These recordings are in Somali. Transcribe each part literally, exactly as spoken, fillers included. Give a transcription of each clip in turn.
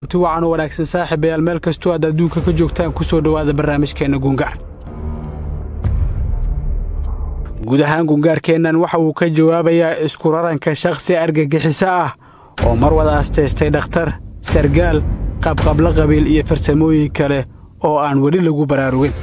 توعن wanaagsan saaxiibayaal meel kasto aad adduunka ka joogtaan ku soo dhawaada barnaamijkeena Gungaar. guud ahaan Gungaarkeennan waxa uu ka jawaabayaa isku raranka shakhsi argagixisa ah oo mar wada asteystay dhakhtar, sargaal, qabqabla qabiil iyo farsamooyin kale oo aan wali lagu baraarugin.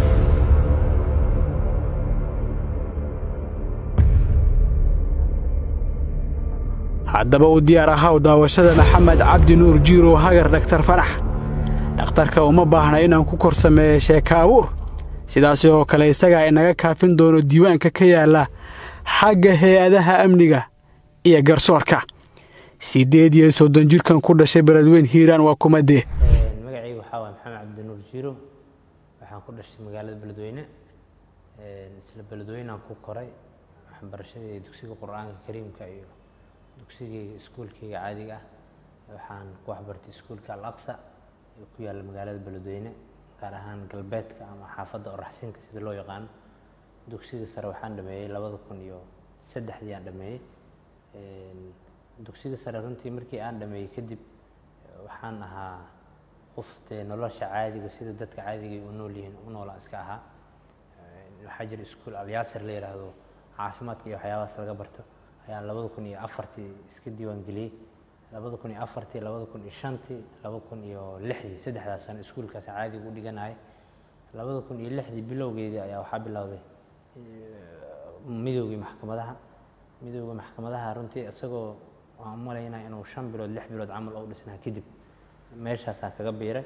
haddaba u diyaar ahaa daawashada Maxamed Cabdi Nuur Jiiro Hagar Dr. Farax dhakhtarka uma baahna inaan ku korsameeyo sheeko abuur sidaas oo kale isaga inaga kaafin doono diiwaanka ka yaala xagga hay'adaha amniga iyo garsoorka sideed iyo soddon jirkan ku dhashay Beledweyne Hiiraan waa kumadee magacaygu waxa waa Maxamed Cabdi Nuur Jiiro waxaan ku dhashay magaalada Beledweyne isla Beledweyne aan ku koray waxaan barashada dugsiga Qur'aanka Kariimka iyo dugsiga iskuulkiga caadiga ah waxaan ku waxbartay iskuulka Al-Aqsa ee ku yaala magaalada Beledweyne gaar ahaan galbeedka ama xaafadda Oraxsinka sida loo yaqaan dugsiga sare waxaan dhameeyay laba kun iyo saddex aan dhameeyay dugsiga sare runtii markii aan dhameeyay kadib waxaan ahaa qof ee nolosha caadiga sida dadka caadiga u nool yihiin u nool iska ahaa waxaa jira iskuul Al-Yaasir la yiraahdo caafimaadka iyo waxyaabahaas laga barto ayaan laba kun iyo afar iska diiwaan geliyay laba kun iyo afar laba kun iyo shan laba kun iyo lix saddexdaas sano iskuulkaas caadi u dhiganay laba kun iyo lix bilowgeedii ayaa waxa bilowday midowga maxkamadaha midowga maxkamadaha runtii asagoo aan maleynaa inuu shan bilood lix bilood camal oo dhisnaa kadib meeshaas kaga biiray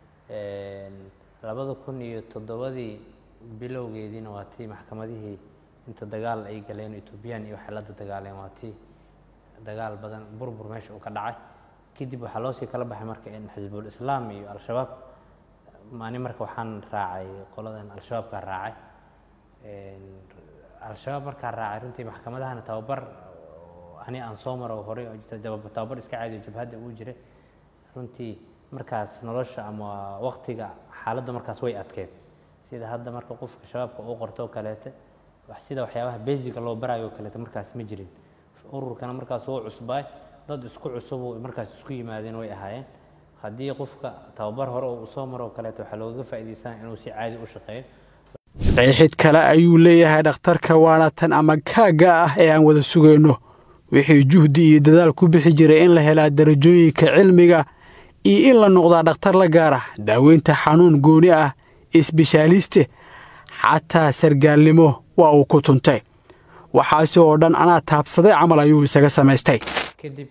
laba kun iyo toddoba bilowgeediina waa tii maxkamadihii inta dagaal ay galeen Ethiopian iyo xaalada dagaaleen waa tii dagaal badan burbur meesha uu ka dhacay kadib waxa loo sii kala baxay marka in Xisbul Islaam iyo Al-Shabaab maani marka waxaan raacay qoladan Al-Shabaab ka raacay een Al-Shabaab marka raacay runtii maxkamadahana tababar ani aan soo maro hore oo jirta jawaab tababar iska caadi jabhada uu jiray runtii markaas nolosha ama waqtiga xaaladda markaas way adkeed sida hadda marka qofka shabaabka uu qorto kaleete wax sida waxyaabaha basic loo barayo kale markaas ma jirin ururkana markaas oo cusbay dad isku cusub oo markaas isku yimaadeen way ahaayeen hadii qofka tababar hore oo soo maro kale waxa looga faa'iideysan inuu si caadi u shaqeeyo qeexid kale ayuu leeyahay dhakhtarka waana tan ama kaaga ah ee aan wada sugayno wixii juhdi iyo dadaal ku bixi jiray in la helo darajooyinka cilmiga iyo in la noqdo dhakhtar la gaar ah daaweynta xanuun gooni ah isbitaaliste xataa sargaalnimo waa uu ku tuntay waxaas oo dhan ana taabsaday camal ayuu isaga sameystay kadib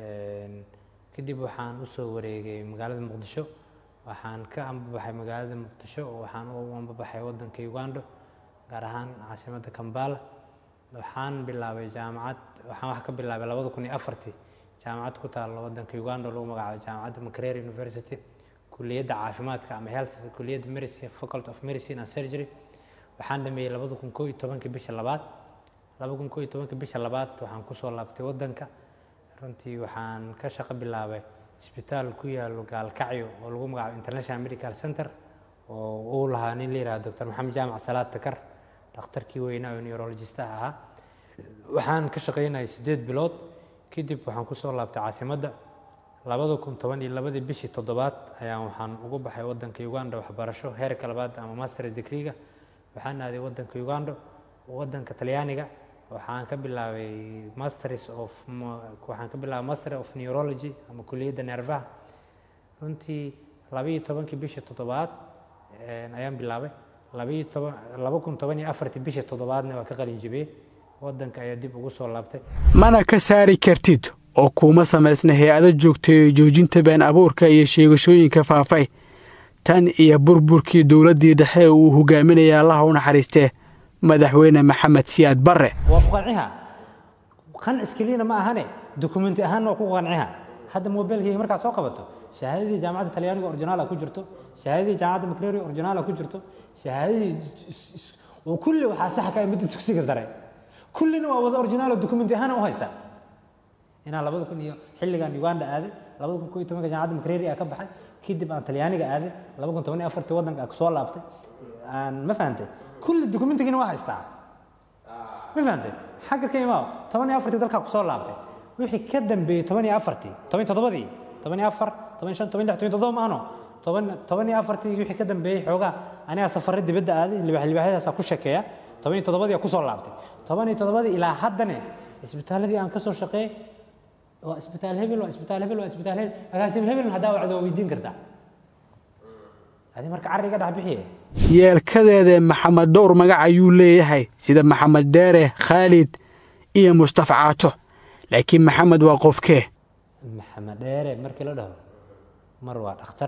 kadib waxaan u soo wareegay magaalada Muqdisho waxaan ka ambabaxay magaalada Muqdisho waxaan u ambabaxay wadanka Uganda gaar ahaan caasimadda Kampala waxaan bilaabay jaamacad waxaan wax ka bilaabay laba kun iyo afar jaamacad ku taal wadanka Uganda loo magacaabo jaamacadda Makerere University kulliyadda caafimaadka ama health kulliyadda medicine faculty of medicine and surgery waxaan dhameeyay laba kun iyo toban bisha labaad laba kun iyo toban bisha labaad waxaan ku soo laabtay wadanka runtii waxaan ka shaqo bilaabay isbitaal ku yaalo Gaalkacyo oo lagu magacaabo International Medical Center oo uu lahaa nin leeyahay Doctor Maxamed Jaamac Salaad Takar dhakhtarkii weynaa oo neurologist ah waxaan ka shaqeynay sideed bilood kadib waxaan ku soo laabtay caasimadda laba kun iyo toban iyo laba bishii toddobaad ayaan waxaan ugu baxay wadanka Uganda waxbarasho heerka labaad ama master's degree-ga waxaan aaday wadanka Uganda wadanka Talyaaniga waxaan ka bilaabay masters of waxaan ka bilaabay master of neurology ama kulliyadda neerfaha runtii laba iyo toban bishii toddobaad ayaan bilaabay laba kun iyo toban iyo afar bishii toddobaadna waa ka qalin jibiyay wadanka ayaa dib ugu soo laabtay mana ka saari kartid oo kuma sameysna hay'ado joogtay joojinta been abuurka iyo sheegashooyinka faafay tan iyo burburkii dawladii dhexe uu hogaaminayay Allah u naxariistay madaxweyne Maxamed Siyaad Barre waa ku qanciha qan iskiliina ma ahane document ahaan oo ku qanciha hadda mobilkii marka soo qabato shahaadadii jaamacadda Talyaaniga original ku jirto shahaadadii jaamacadda Makerere original ku jirto shahaadadii oo kulli waxa sax ka mid dugsiga sare kullina waa wada original document ahaan u haysta ina laba kun iyo xilligan Uganda aaday laba kun iyo toban jaamacadda Makerere ka baxay kadib aan Talyaaniga aaday laba kun iyo toban iyo afar wadanka ka soo laabtay aan ma fahantay كل الدوكيومنتينا واحد استع ما فهمت حق كيما toban iyo afar dalka ku soo laabtay wixii ka dambeeyay toban iyo afar toban iyo toddoba toban iyo afar toban shan toban lix toban toddoba maano toban toban iyo afartii wixii ka dambeeyay xoogaa aniga safar dibadda aaday libax libaxyadaas ku shakeeya toban iyo toddobadii ku soo laabtay toban iyo toddobadii ilaa haddana isbitaaladii aan ka soo shaqeeyay waa isbitaal hebel waa isbitaal hebel waa isbitaal hebel agaasim hebel hadaa wacdo weydiin kartaa هذه مركز عريقة ده بحيه yeelkadeeda maxamed dhowr magac ayuu leeyahay sida maxamed deere khaalid iyo mustafa caato laakiin maxamed waa qofkee maxamed deere markii la dhaho mar waa dhakhtar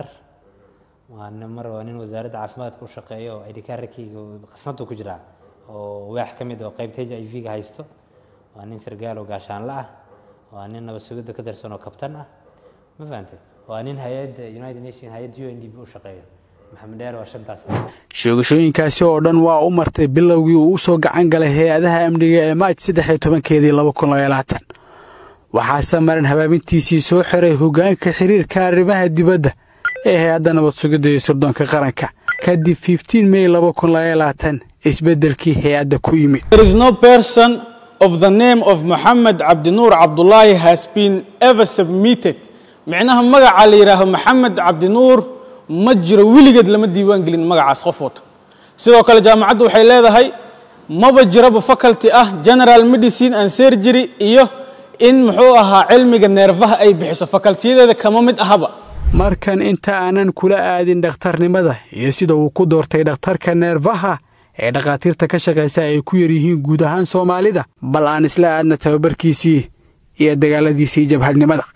waana mar waa nin wasaaradda caafimaadka u shaqeeyo ay dhikaarkiiga qasmadu ku jira oo wax ka mid ah qaybta H I V ga haysto waa nin sargaal oo gaashaan la ah waa nin nabad sugidda ka tirsan oo kabtan ah ma fahamtay waa nin hay'adda United Nations hay'adda U N D P u shaqeeyo maxamed deere waa shantaas sheegashooyinkaasi oo dhan waa u martay bilowgii uu soo gacan galay hay'adaha amniga ee Maaj saddex iyo tobankeedii laba kun iyo labaatan waxaa samarin habaabintiisii soo xiray hoggaanka xiriirka arrimaha dibadda ee hay'adda nabad sugidda iyo sirdoonka qaranka kadib fifteen May laba kun iyo labaatan isbeddelkii hay'adda ku yimid. There is no person of the name of Mohammed Abdinoor Abdullahi has been ever submitted macnaha magaca la yiraahdo Mohammed Abdinoor ma jiro wiligeed lama diiwaan gelin magacaas qofood sidoo kale jaamacaddu waxay leedahay maba jiraba faculty ah general medicine and surgery iyo in muxuu ahaa cilmiga neerfaha ay bixiso facultiyadeeda kama mid ahaba markan inta aanan kula aadin dhakhtarnimada iyo sida uu ku doortay dhakhtarka neerfaha ee dhaqaatiirta ka shaqeysa ay ku yar yihiin guud ahaan Soomaalida bal aan isla aadna tababarkiisii iyo dagaaladiisii jabhadnimada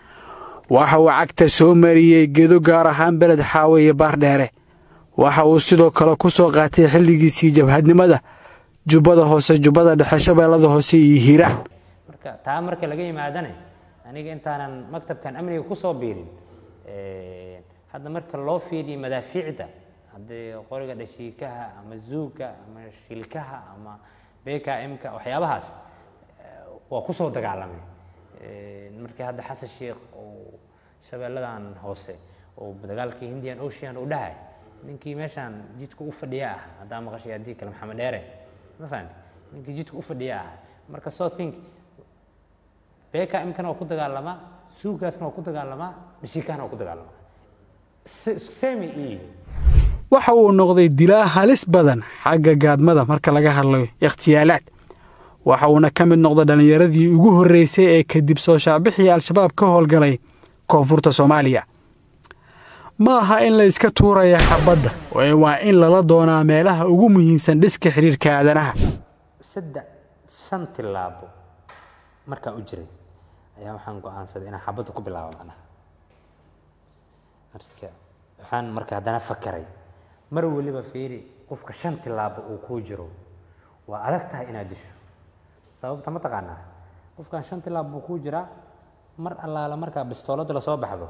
waxa uu cagta soo mariyay gedo gaar ahaan beled xaawe iyo baardheere waxa uu sidoo kale ku soo qaatay xilligiisii jabhadnimada jubbada hoose jubbada dhexe shabeellada hoose iyo hiiraan marka taa marka laga yimaadana aniga intaanan maktabkan amniga ku soo biirin ee hadda marka loo fiiriyo madaafiicda hadii qoriga dhashiikaha ama zuuga ama shilkaha ama B K M ka waxyaabahaas waa ku soo dagaalamay markii hadda xasan sheekh oo shabeelladan hoose oo dagaalkii Indian Ocean u dhahay ninkii meeshan jidku u fadhiya ah hadaa maqashay hadii kale maxamed deere ma fahanti ninkii jidku u fadhiya ah marka so think B K M kana ku dagaalama suugaasna ku dagaalama dhashiikana ku dagaalama semi ee waxa uu noqday dilaa halis badan xagga gaadmada marka laga hadlayo ikhtiyaalaad waxa uu ka mid noqday dhalinyaradii ugu horeysay ee kadib soo shaabixii al-shabaab ka howlgalay koonfurta Soomaaliya ma aha in la iska tuuraya xabadda waa in lala doonaa meelaha ugu muhiimsan dhiska xiriirka aadanaha saddex shan tilaabo marka u jiray ayaa waxaan go'aansaday inaan xabadda ku bilaabo macnaha marka waxaan marka hadana fakaray mar waliba fiiri qofka shan tilaabo uu ku jiro waa adag tahay inaad disho sababta ma taqaanaa qofkan shan tilaabo ku jira mar allaala marka bistoolada la soo baxdo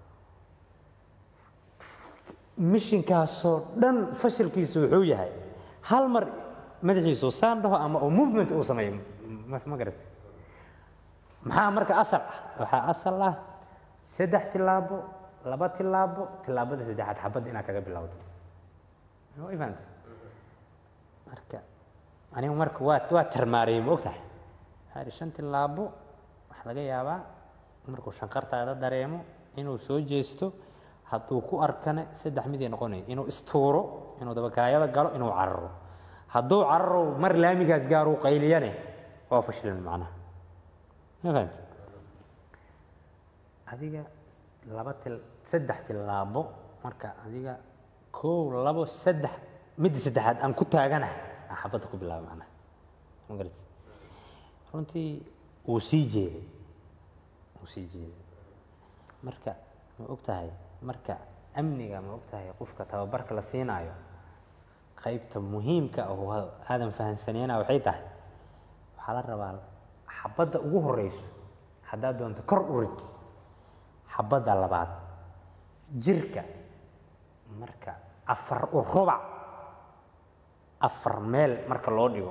mishinkaasoo dhan fashilkiisu wuxuu yahay hal mar madaxiisu saan dhaho ama oo movement uu sameeyo ma garat maxaa marka asal ah waxa asal ah saddex tilaabo laba tilaabo tilaabada saddexaad xabad ina kaga bilowdo oo event marka anigu marka waa waa tarmaarey ma ogtahay hadi shan tilaabo wax laga yaabaa markuu shanqartaada dareemo inuu soo jeesto hadduu ku arkane saddex mid ay noqonay inuu istuuro inuu dabakaayada galo inuu cararo hadduu cararo mar laamigaas gaar uu qayliyane waa fashilin macna ma fahamtay adiga laba til saddex tilaabo marka adiga koow labo saddex mid saddexaad aan ku taagana xabadda ku bilaabo macna ma garat runtii uu sii jeeday uu sii jeeday marka ma ogtahay marka amniga ma ogtahay qofka tababarka la siinaayo qaybta muhiimka oo aadan fahansanayna waxay tahay waxa la rabaa xabadda ugu horeyso hadaa doonto kor u rid xabadda labaad jirka marka afar u rubac afar meel marka loo dhigo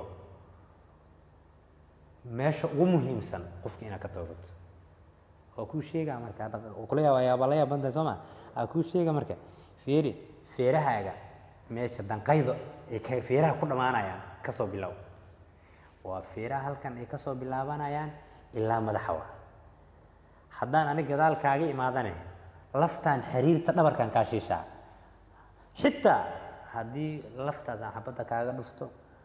meesha ugu muhiimsan qofka ina ka toobato oo ku sheega marka oo kula yaabaya balaya banda sama aa ku sheega marka fiiri feerahaaga meesha danqaydo ee ka feeraha ku dhamaanayaan ka soo bilow waa feeraha halkan ay ka soo bilaabanayaan ilaa madaxa waa haddaan aniga gadaal kaaga imaadane laftaan xiriirta dhabarkan kaa shiishaa xitaa haddii laftaas aan xabadda kaaga dhufto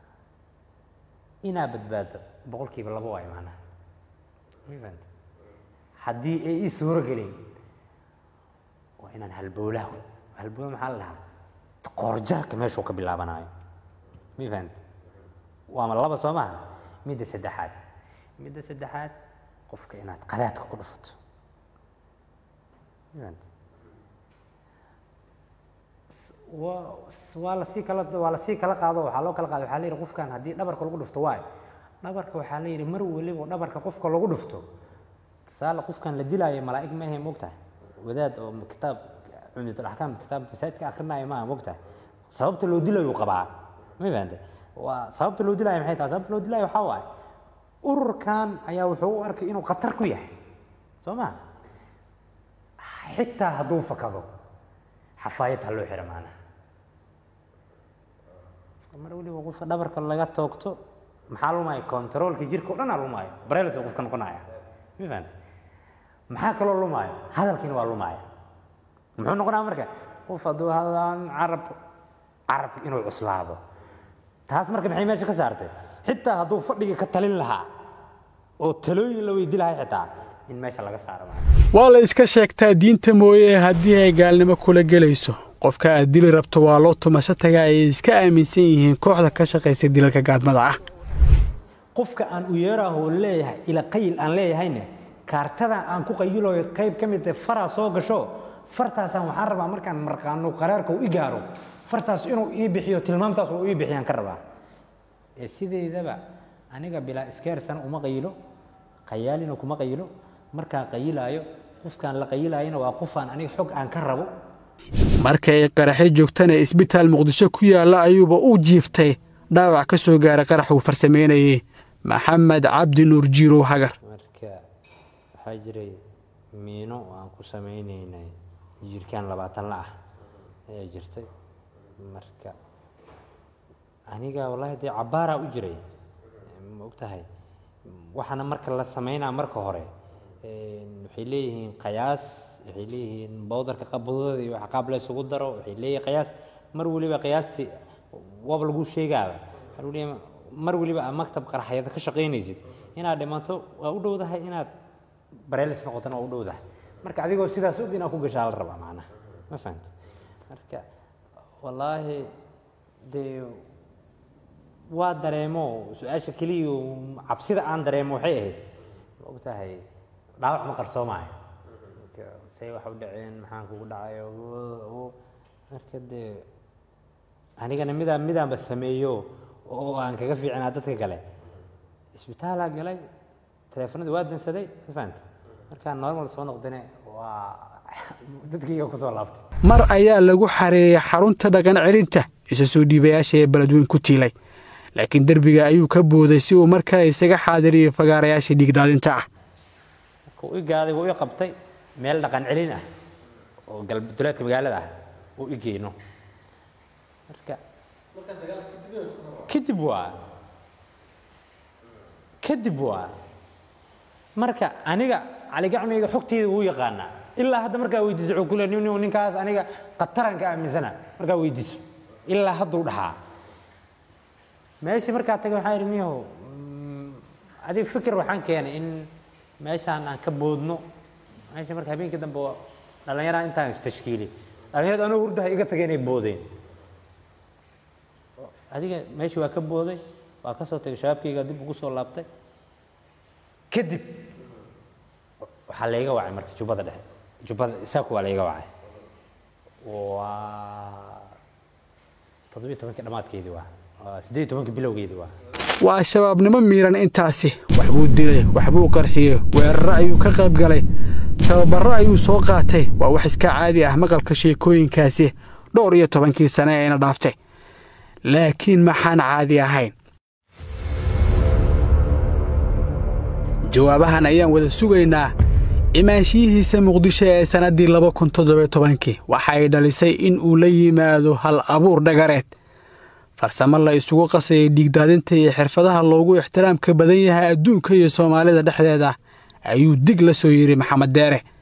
inaa badbaado boqolkiiba laba waay macnaha haddii ay ii suuro gelin waa inaan halbowlaha halbowlaha maxaa la dhahaa qoorjarka meeshuu ka bilaabanayo ma fahanta waa laba soo maaha midda saddexaad midda saddexaad qofka inaad qadaadka ku dhufato waa la sii kala waa la sii kala qaado waxaa loo kala qaado waxaa la yidhi qofkan haddii dhabarka lagu dhufto waayo dhabarka waxaa la yidhi mar waliba dhabarka qofka lagu dhufto tusaale qofkan la dilaayo malaa'ig ma ahe moogtahay wadaad oo kitaab cumdatul axkaam kitaab masaajidka akrinaayo maaha moogtahay sababta loo dilayo qabaa ma fahantay waa sababta loo dilaayo maxay tahay sababta loo dilaayo waxaa waaye ururkan ayaa wuxuu u arkay inuu khatar ku yahay soo ma xitaa hadduu fakado xafaayad ha loo xiro maanaha mar waliba qofka dhabarka laga toogto maxaa lumaya controolka jirka o dhan aa lumaayo bareelis oo qofka noqonaya ma fahantay maxaa kaloo lumaayo hadalkiina waa lumaya muxuu noqonaya marka qof hadduu hadlaan carab carab inuu cuslaado taas marka maxay meesha ka saartay xitaa hadduu fadhiga ka talin lahaa oo talooyin la weydi lahaa xitaa in meesha laga saaro waa la iska sheegtaa diinta mooye haddii ay gaalnimo kula gelayso qofka aad dili rabto waa loo tumasho tagaa ay iska aaminsan yihiin kooxda ka shaqaysa dilalka gaadmada ah qofka aan u yeeraho leeyahay ila qayl aan leeyahayna kaartada aan ku qayilooyo qayb ka mid ah fara soo gasho fartaasaan waxaan rabaa markaan marqaano qaraarka uu igaaro fartaas inuu ii bixiyo tilmaamtaas uu ii bixiyaan ka rabaa ee sideedaba aniga bilaa iskeersan uma qayilo qayaalina kuma qayilo markaa qayilaayo qofkaan la qayilaayana waa qofaan aniga xog aan ka rabo markay qaraxay joogtana isbitaal muqdisho ku yaala ayuuba u jiiftay dhaawac ka soo gaaray qarax uu farsameynayay maxamed cabdi nuur jiirow hagar marka waxaa jiray miino aan ku sameynaynay jirkaan labaatan la ah ayaa jirtay marka aniga wallahi dee cabaaraa u jiray ma ogtahay waxaana marka la sameynaa marka hore waxay leeyihiin qiyaas waxay leeyihiin bowdarka qabadooda iyo qaab la isugu daro waxay leeyihiin qiyaas mar waliba qiyaasti waba lagu sheegaaba mar waliba maktab qaraxyada ka shaqeynaysid inaad dhimato waa u dhowdahay inaad bareelis noqotana waa u dhowdahay marka adigoo sidaas og inaad ku gashaa la rabaa macnaha ma fahanta marka wallaahi dee waa dareemo su-aasha keliya cabsida aan dareemo waxay ahayd ma ogtahay dhaawac ma qarsoomaayo say wax u dhaceen maxaan kugu dhacayo marka dee anigana midaan midaanba sameeyo oo aan kaga fiicinaa dadka kale isbitaalaa galay teleefanadii waa dansaday ma fahanta markaan normal soo noqdane waa dadkayga ku soo laaftay mar ayaa lagu xareeyay xarunta dhaqan celinta isa soo dhiibayaasha ee beledweyn ku tiilay laakiin derbiga ayuu ka booday si uu markaa isaga xaadiriyay fagaarayaasha dhiigdaadinta ah markuu i gaaday wuu i qabtay meel dhaqan celin ah oo galbeduleedka magaalada ah uu i geyno marka kadib waa kadib waa marka aniga cali gacmeyga xogteeda wuu yaqaanaa ilaa hadda markaa weydiiso wuxuu ku leeyahay ninkaas aniga qataranka aaminsana markaa weydiiso ilaa hadduu dhahaa meeshii markaa tagay waxaan idhi miyahow adiga fikir waxaan keenay in meeshaan aan ka boodno meesha marka habeenkii dambe dhallinyaraan intaan istashkiili dhallinyarada anoo hurdaha iga tagay inay boodeen adiga meeshii waa ka booday waa ka soo tagay shabaabkayga dib ugu soo laabtay kadib waxaa layga wacay marka jubbada dhexe jubbada isaaku waa layga wacay waa toddobiyo tobankii dhammaadkeedii waa siddeed iyo tobankii bilowgeedii waa waa shabaabnimo miiran intaasi waxbuu dilay waxbuu qarxiyey weeraro ayuu ka qayb galay tababarro ayuu soo qaatay waa wax iska caadi ah maqalka sheekooyinkaasi dhowr iyo tobankii sane ayna dhaaftay laakiin maxaan caadi ahayn jawaabahan ayaan wada sugaynaa imaanshiyihiisa muqdisho ee sannaddii laba kun toddoba iyo tobankii waxa ay dhalisay in uu la yimaado hal abuur dhagareed farsamo la isugu qasayay dhiigdaadinta iyo xirfadaha loogu ixtiraamka badan yahay adduunka iyo soomaalida dhexdeeda ayuu dig la soo yidhi maxamed deere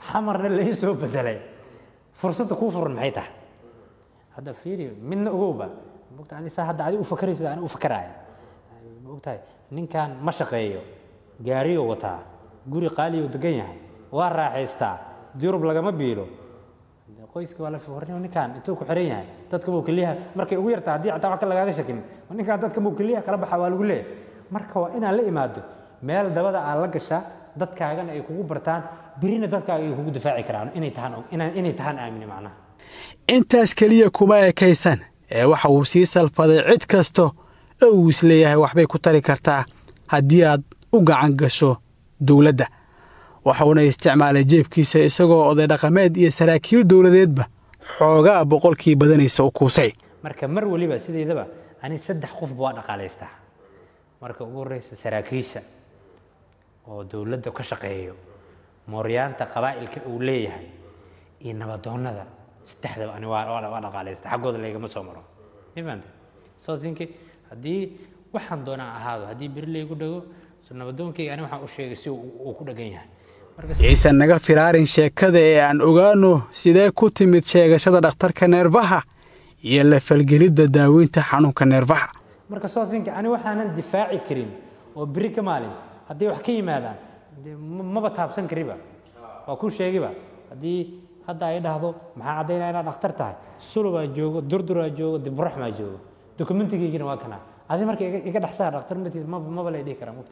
xamarna la soo bedelay fursada ku furan maxay tahay hadda fiiri midna ogowba mogtahay ani hadda adi u fakaraysa ani u fakaraya mogtahay ninkan ma shaqeeyo gaariyo wataa guri qaali oo degan yahay waa raaxaystaa Yurub lagama biilo qoyska wala fiirino ninkan intuu ku xiran yahay dadka buu kaliya markay ugu yartaa hadii taa wax laga shakin ninkan dadka buu kaliya kala baxa waa lagu leeyahay marka waa inaan la imaado meel dabada aan la gashaa dadkaagana ay kugu bartaan birina dadkaaga ay kugu difaaci karaan inay tahan inay tahan aamin macna intaas kaliya kuma ekaysan ee waxa uu sii salfaday cid kasto oo uu isleeyahay waxbay ku tari kartaa haddii aad u gacan gasho dawladda waxa uu isticmaalay jeebkiisa isagoo oday dhaqameed iyo saraakiil dawladeedba xoogaa boqolkii badanaysa u kuusay marka mar waliba sideedaba ani saddex qof baa dhaqaaleystaa marka ugu horeysa saraakiisha oo dawladda ka shaqeeyo mooryaanta qabaa'ilka uu leeyahay iyo nabadoonnada saddexdaba ani waa waa dhaqaaleystaa xaggooda leegama soo maro ifaan soo think haddii waxaan doonaa ahaado haddii bir leegu dhago nabadoonkayga ani waxaan u sheegay si uu ku dhagan yahay aysan naga firaarin sheekada ee aan ogaano sidee ku timid sheegashada dhakhtarka neerfaha iyo la falgelidda daaweynta xanuunka neerfaha marka soo think ani waxaanan difaaci karin oo biri ka maalin haddii wax ka yimaadaan maba taabsan kariba waa ku sheegiba haddii hadda ay dhahdo maxaa caddaynaa inaad dhakhtar tahay sulubaa joogo durduraa joogo diburaxmaa joogo dokumentigaygina waa kana adi marka iga dhaxsaa dhakhtar matiis maba lay dhihi karaa mugta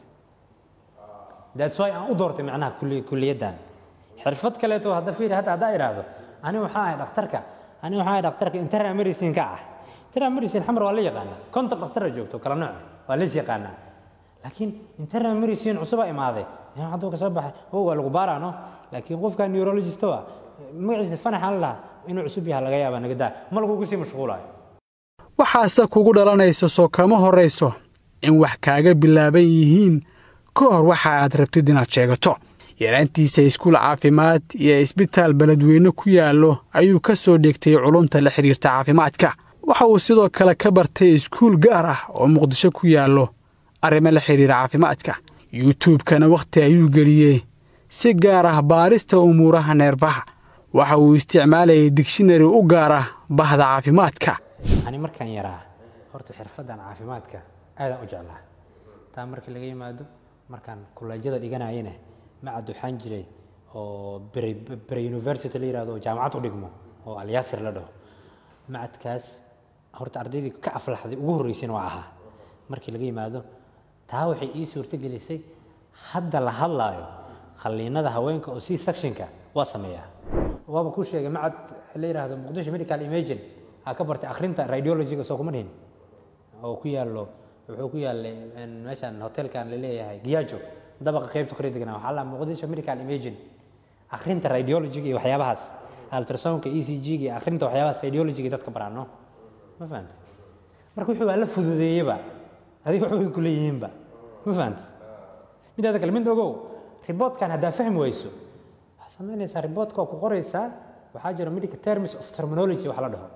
that's why aan u doortay macnaha kulliyadan xirfad kaleeto hadda fiiri hadda hadda iraahdo ani waxa ay dhakhtarka ani waxa ay dhakhtarka internal medicine ka ah internal medicine xamar waa la yaqaan konta dhakhtar joogto kala nooc waa la yaqaan laakiin internal medicine cusub ay imaaday yaa hadda ka soo baxay oo waa lagu baaraano laakiin qofka neurologist waa magaciisa fanax Allah inuu cusub yahay laga yaabaa naga daa ma lagu sii mashquulay waxaase kugu dhalanayso soo kama horeyso in wax kaaga bilaaban yihiin كور واحد ربتدينا تشيغتو يرانتيسا اسكول عافيمات يا اسبيتال بلدوينه كيالو ايو كسو ديغتي علومتا لا خريرتا عافيمادكا waxa uu sidoo kale ka bartay iskuul gaar ah oo Muqdisho ku yaalo arrimo la xiriira caafimaadka YouTube-kana waqti ayuu galiyay si gaar ah baarista umuuraha neerfaha waxa uu isticmaalay dictionary u gaar ah bahda caafimaadka ani markaan yaraa horta xirfadan caafimaadka aad u jeclaa taa markii laga yimaado markaan kullajada dhiganayna macad waxaan jiray oo Bari University la yiraahdo jaamacad u dhigmo oo Al-Yasir la dhaho macadkaas horta ardaydii ka aflaxday ugu horeysay waa ahaa markii laga yimaado taa waxay ii suurta gelisay hadda la hadlaayo khaliinada haweenka oo si sectionka waa sameeyaa waaba ku sheegay macad la yiraahdo Muqdisho Medical Imaging ha ka bartay akhrinta radiology-ga soo kuma dhihin oo ku yaalo wuxuu ku yaalay meeshan hotelkan la leeyahay Giyajo dabaqa qaybta kore deganaa waxa la Muqdisho Medical Imaging akhrinta radiology-ga iyo waxyaabahaas ultrasound-ka E C G-ga akhrinta waxyaabahaas radiology-ga dadka baraano ma fahanti marka wuxuu la fududeeyba adiga wuxuu ku leeyihiinba ma fahanti midaada kale mid ogow report-kan hada fahmi wayso sameynaysa report-ka ku qoraysa waxa jira medical terms of terminology waxa la dhaho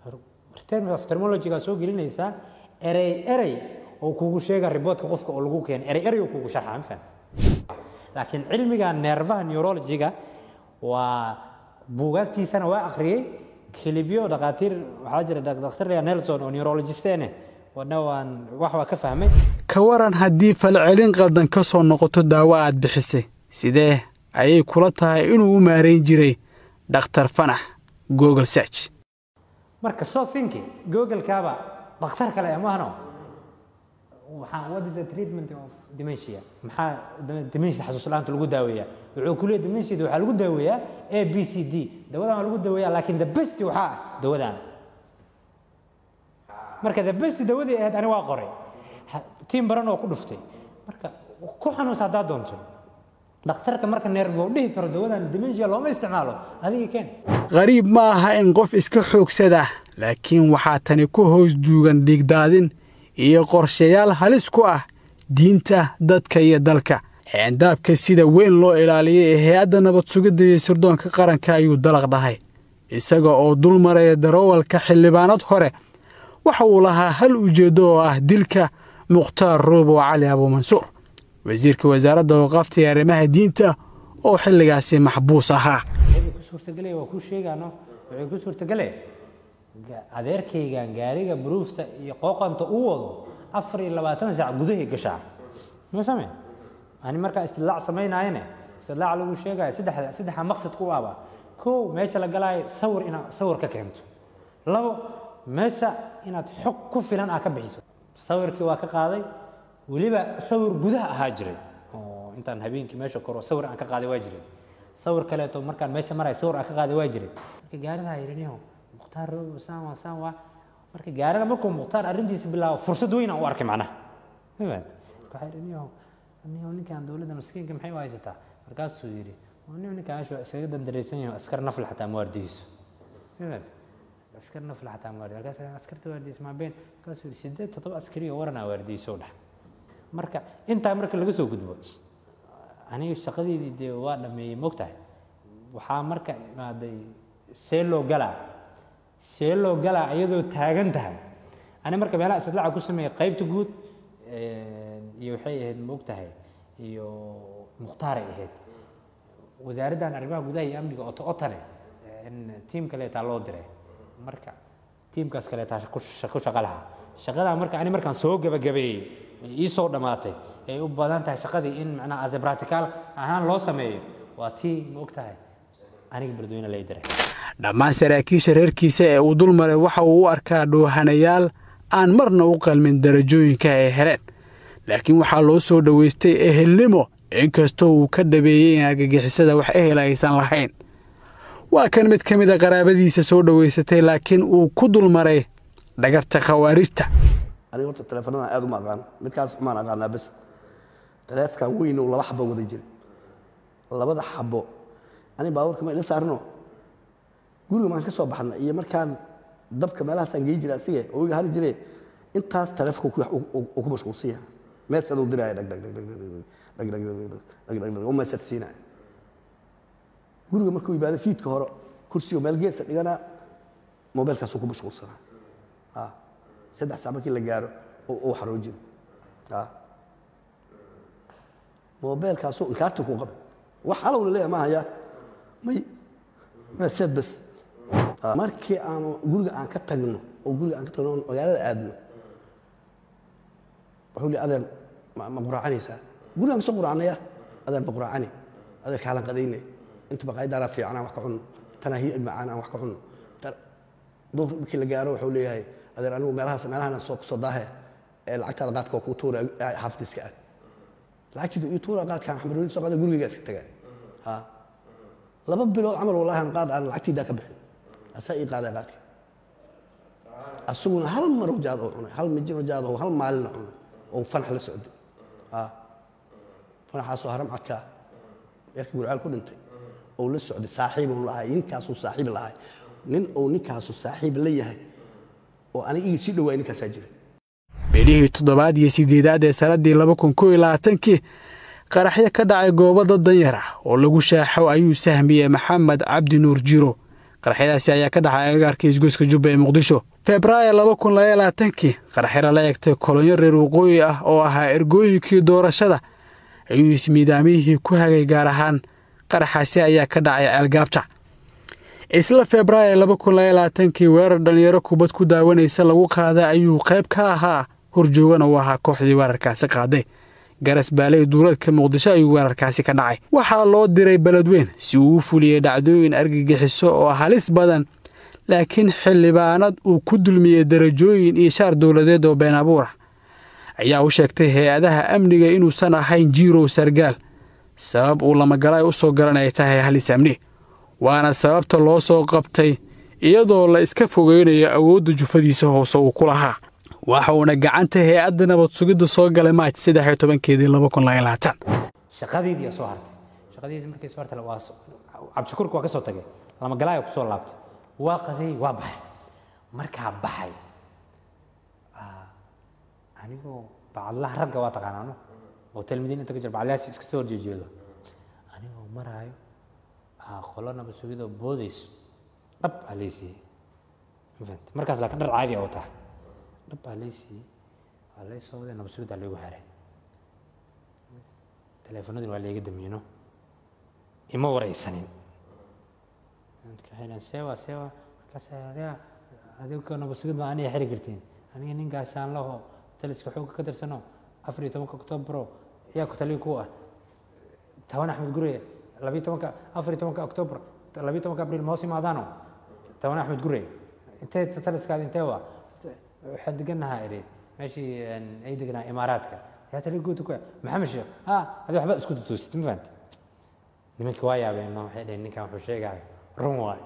terms of terminology-ga soo gelinaysa erey erey oo kugu sheega report-ka qofka oo lagu keen erey erey oo kugu sharxan fahant laakiin cilmiga nervaha neurology-ga waa buugaagtiisana waa akhriyay كليبيو دكاتير حاجر دكتور نيلسون ونيورولوجيستين ونوان وحوا كفهمي كوران هدي فالعلين قلدن كسو نقطو داوات بحسي سيده اي كولتها انو مارين جيري دكتور فنح جوجل سيرش marka so thinking Google kaaba dhakhtar kale ma ahno waxa what is the treatment of dementia maxaa dementia xasuus la'aanta lagu daaweeyaa wuxuu ku leeyahay dementia waxa lagu daaweeyaa A B C D dawadan lagu daaweeyaa laakiin the best waxa dawadan marka the best dawadii aad ani waa qoray team baran oo ku dhuftay marka ku xanuunsan hadaa doonto dhakhtarka marka nervo dhihi karo dawadan dementia looma isticmaalo adiga keen qariib ma aha in qof iska xoogsada laakiin waxa tani ku hoos duugan dhigdaadin iyo qorshayaal halis ku ah diinta dadka iyo dalka xeendabka sida weyn loo ilaaliyay hay'adda nabad sugidda iyo sirdoonka qaranka ayuu dalaq dhahay isaga oo dul maray darawalka xildhibaanad hore waxa uu lahaa hal ujeedo oo ah dilka Mukhtaar Roobo Cali Abu Mansuur wasiirka wasaaradda waqafta arrimaha diinta oo xilligaasi maxbuus ahaa. waxay ku suurtagalay waa ku sheegaano waxay ku suurtagalay adeerkaygan gaariga buruufta iyo qooqanta uu wado afar iyo labaatan saac gudaheed gashaa ma samee ani marka istilaac sameynayna istilaac lagu sheegay saddex saddex maqsad ku aaba koo meesha la galay sawir ina sawir ka keento labo meesha inaad xog ku filan ah ka bixiso sawirkii waa ka qaaday waliba sawir gudaha ahaa jiray oo intaan habeenkii meesha koro sawir aan ka qaaday waa jiray sawir kale to markaan meesha maray sawir aan ka qaaday waa jiray marka gaariga ayiriniyo muqtaar sama sama marka gaariga markuu muqtaar arintiisa bilaabo fursad weyn aan u arkay macnaha fahmad waxa ayiriniyo aniga ninkan dawladda maskiinka maxay u haysataa markaas soo yiri aniga ninkan aasho isaga dandareysan yahay askar nafl xataa ma wardiiso fahmad askar nafl xataa ma wardiiso markaas askarta wardiis ma been kaas yiri sideed todoba askari oo warana wardiiso dhax marka inta marka laga soo gudbo aniga shaqadeedii de waa dhameeyay moogtahay waxa marka imaaday see loo galaa see loo galaa iyadoo taagan tahay ani marka meelaha isdilaaca ku sameeyay qaybta guud iyo waxay ahayd moogtahay iyo muqtaar ay ahayd wasaaraddan arrimaha gudaha iyo amniga oo otane in team kale taa loo diray marka teamkaas kale taa ku shaqo lahaa shaqada marka ani markaan soo gabagabeeyay ii soo dhamaatay ay u badan tahay shaqadii in macnaha as practical ahaan loo sameeyo waa tii moogtahay aniga Beledweyne la diray dhammaan saraakiisha reerkiisa ee uu dulmaray waxa uu u arkaa dhoohanayaal aan marna u qalmin darajooyinka ay heleen laakiin waxaa loo soo dhaweystay ehelnimo inkastoo uu ka dhabeeyay in argagixisada wax ehel aysan lahayn waa kan mid ka mid ah qaraabadiisa soo dhaweysatay laakiin uu ku dulmaray dhagarta khawaarijta أنا قلت التلفون أنا أدوم أغان متكاس ما أنا أغان بس تلف كان وين ولا حبة وده جري الله بدأ حبه أنا باور كمان لسه أرنو قولوا ما كسب بحنا هي مركان ضب كمالها سنجي جلسية ويجي هذا جري أنت تاس تلف كوك وكمش قصية ما يسألوا دراية دق دق دق دق دق دق دق دق وما ستسينا قولوا مركو يبان فيت كهرة كرسي ومال جيس أنا موبايل كاسوكو مش قصية آه سدح ساعة كي لجارو أو حروجين آه موبايل كاسو كارتو قبل وحلا ولا لا ما هي ما ما سد بس آه مركي أنا أقول عن كتجنو أقول عن كتجنو ويا أدنو بقول لي هذا ما قرعني سا قول عن صبر عني هذا بقرعني هذا كلام قديني أنت بقى يدار في أنا وحكون تناهي معنا وحكون دور بكي لجارو حولي هاي هذا أنا مالها مالها سوق صداها العكتر قاد كوكوتورة حافظ إسكات العكتر يوتورة قاد كان حمروني سوق هذا قولي جالس كتجا ها لما بلو عمل والله أنا قاد على العكتر ده كبح أسائي قاد قاد السجون هل مرو جاده هل مجنو جاده هل مالنا وفنح للسعود ها فنح صهرم عكا يقول على كل أنت أو للسعود صاحب الله ينكاسو صاحب الله نين أو نكاسو صاحب اللي هي وأنا إيه سيدو وين كسجل بليه تضبط يسيدات سردي لبكون كويلا تنكي قرحية كدع جوابات الدنيرة ولقوا شاحوا أيو سهمية محمد عبد نور جيرو قرحية سيا كدع أجار كيس جوز كجوبة مقدشو فبراير لبكون ليلا تنكي قرحية لا يكتب كولونير رقوية أو ها إرجوي كي دور شدة أيو اسمي داميه كوها جارهان قرحية سيا كدع الجابتة isla Febraayo laba kun iyo labaatan weerar dhalinyaro kubad ku daawanaysa lagu qaaday ayuu qayb ka ahaa horjoogana u ahaa kooxdii weerarkaasi qaaday garas baalay duuladka Muqdisho ayuu weerarkaasi ka dhacay waxaa loo diray Beledweyne si uu u fuliyo dhacdooyin argagixiso oo halis badan laakiin xildhibaanad uu ku dulmiyay darajooyin iyo shaar dawladeed oo been abuur ah ayaa u sheegtay hay'adaha amniga inuusan ahayn Jiro Sargaal sabab uu lama galay u soo garanay tahay halis amni waana sababta loo soo qabtay iyadoo la iska fogeynayo awoodda jufadiisa hoose uu ku lahaa waxa uu gacanta hay'adda nabad sugidda soo galay Maaj saddex iyo toban laba kun iyo labaatan shaqadeedii soo hartay shaqadeedii markay soo hartay waa Cabdishakuur waa ka soo tagay lama galaayo ku soo laabtay waa qaday waa baxay markaa baxay anigoo bacalaha ragga waa taqaanaano hotel Madiina inta ka jir bacalaha iska soo jeejeedo anigoo maraayo qolana basuugido boodis dab alisi fahmt markaas la ka dhar caadi ah wata dab alisi alay soo wada nabsuuda lagu haray telefoonadii waa leeyahay damiyano ima waraysanin waxaan sewa sewa kasaariya adiga naba sugid ma aniga xiri kartiin aniga ninkaas aan laho taliska xoog ka tirsano afar iyo tobanka Oktoobar yaa ku taliyo ku ah tawan Axmed Gurey laba iyo tobanka afar iyo tobanka Oktoobar laba iyo tobanka Abriil moosim aadaano tawan Axmed Gurey intee taliskaad intee waa waxaan deganahay iri meeshii ay deganaa Imaaraadka yaa taliyo guud ku Maxamed Sheekh ha hada waxba isku tuusid ma fahanti nimanka waa yaabeen waxay dhaheen ninkan wuxuu sheegay run waay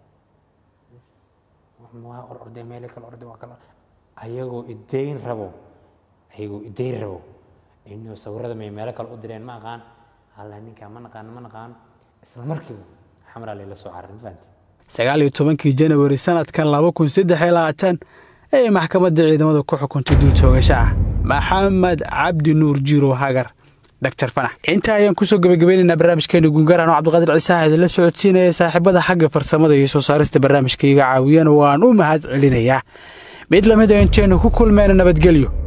ma orday meel kale orday waa kala ayagoo ideyn rabo ayagoo ideyn rabo inuu sawirada meel kale u direen ma aqaan alla ninka ma naqaan ma naqaan isla markiiba xamra la soo carin faanti sagaal iyo tobankii January sanadkan laba kun saddex iyo labaatan ee maxkamadda ciidamada ku xukuntay dil toogasho ah Maxamed Cabdi Nuur Jiro Hagar Doctor Fanax inta ayaan ku soo gabagabeynaa barnaamijkeena Gungaran oo Cabdiqaadir Ciise la socodsiinaya saaxiibada xagga farsamada iyo soo saarista barnaamijkayga caawiyana waan u mahad celinayaa mid lamid ah intaanu ku kulmeen nabadgelyo.